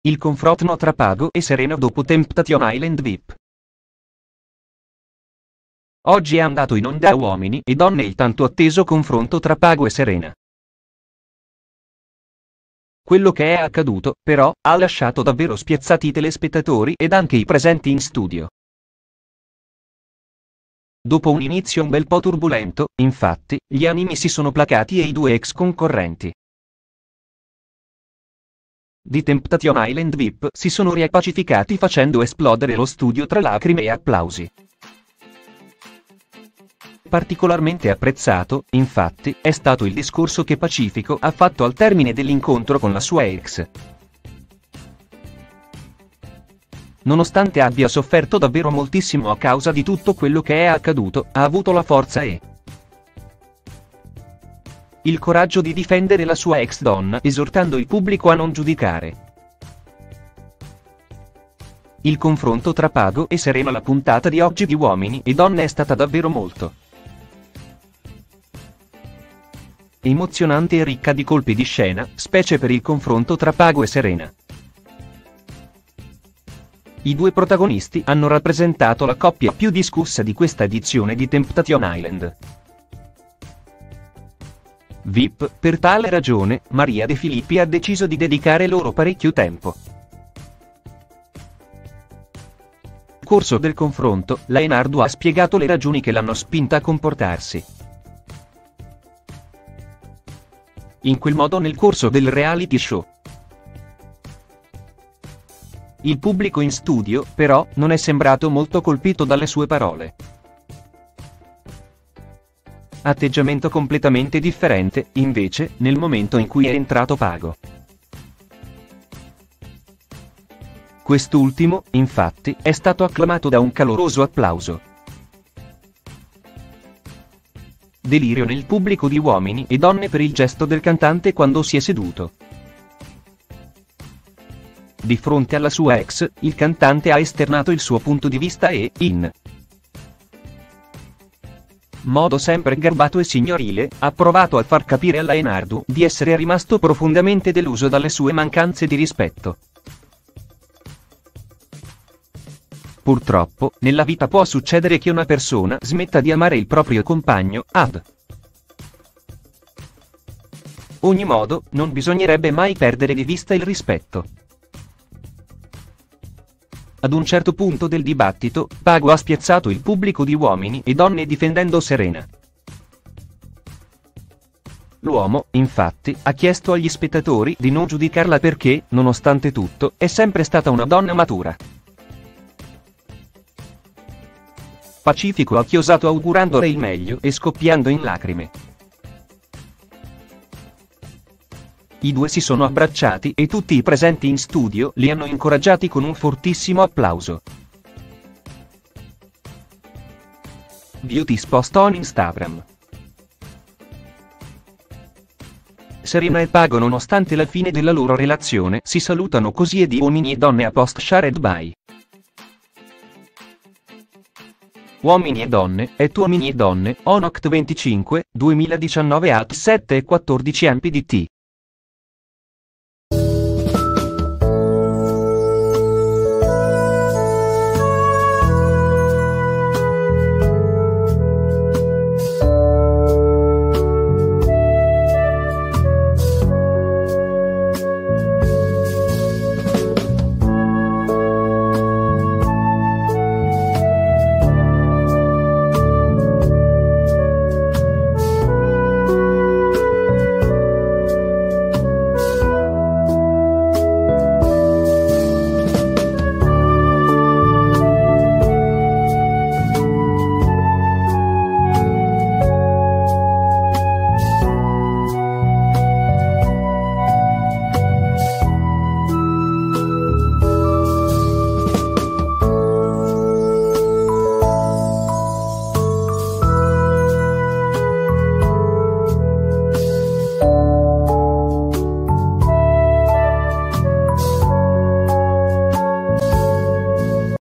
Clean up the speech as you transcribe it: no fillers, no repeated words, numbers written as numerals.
Il confronto tra Pago e Serena dopo Temptation Island VIP. Oggi è andato in onda a Uomini e Donne il tanto atteso confronto tra Pago e Serena. Quello che è accaduto, però, ha lasciato davvero spiazzati i telespettatori ed anche i presenti in studio. Dopo un inizio un bel po' turbolento, infatti, gli animi si sono placati e i due ex concorrenti di Temptation Island VIP si sono riappacificati facendo esplodere lo studio tra lacrime e applausi. Particolarmente apprezzato, infatti, è stato il discorso che Pacifico ha fatto al termine dell'incontro con la sua ex. Nonostante abbia sofferto davvero moltissimo a causa di tutto quello che è accaduto, ha avuto la forza e il coraggio di difendere la sua ex donna, esortando il pubblico a non giudicare. Il confronto tra Pago e Serena. La puntata di oggi di Uomini e Donne è stata davvero molto emozionante e ricca di colpi di scena, specie per il confronto tra Pago e Serena. I due protagonisti hanno rappresentato la coppia più discussa di questa edizione di Temptation Island VIP. Per tale ragione, Maria De Filippi ha deciso di dedicare loro parecchio tempo. Nel corso del confronto, Laenardo ha spiegato le ragioni che l'hanno spinta a comportarsi in quel modo nel corso del reality show. Il pubblico in studio, però, non è sembrato molto colpito dalle sue parole. Atteggiamento completamente differente, invece, nel momento in cui è entrato Pago. Quest'ultimo, infatti, è stato acclamato da un caloroso applauso. Delirio nel pubblico di Uomini e Donne per il gesto del cantante quando si è seduto di fronte alla sua ex. Il cantante ha esternato il suo punto di vista e, in modo sempre garbato e signorile, ha provato a far capire a Laenardo di essere rimasto profondamente deluso dalle sue mancanze di rispetto. Purtroppo, nella vita può succedere che una persona smetta di amare il proprio compagno, ad ogni modo, non bisognerebbe mai perdere di vista il rispetto. Ad un certo punto del dibattito, Pago ha spiazzato il pubblico di Uomini e Donne difendendo Serena. L'uomo, infatti, ha chiesto agli spettatori di non giudicarla perché, nonostante tutto, è sempre stata una donna matura. Pacifico ha chiosato augurandole il meglio e scoppiando in lacrime. I due si sono abbracciati e tutti i presenti in studio li hanno incoraggiati con un fortissimo applauso. Beauty post on Instagram. Serena e Pago, nonostante la fine della loro relazione, si salutano così e di Uomini e Donne a post shared by Uomini e Donne, Uomini e Donne, on Oct 25, 2019 at 7:14 mpdt.